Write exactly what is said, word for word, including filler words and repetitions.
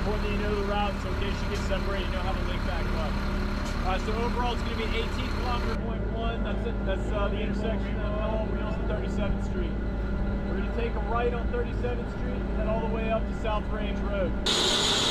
important that you know the route, so in case you get separated, you know how to link back up. Uh, so overall, it's going to be eighteen kilometer point one. That's it. That's uh, the intersection of Mellow Wheels and thirty-seventh Street. We're going to take a right on thirty-seventh Street and head all the way up to South Range Road.